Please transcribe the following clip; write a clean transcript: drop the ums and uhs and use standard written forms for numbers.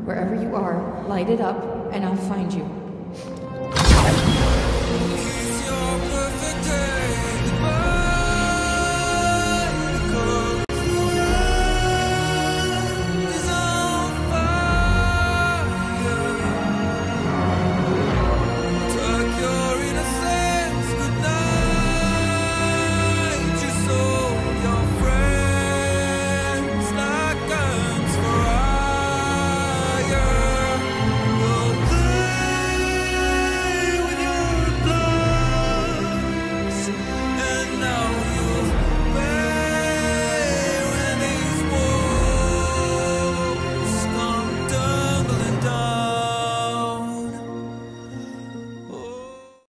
Wherever you are, light it up, and I'll find you.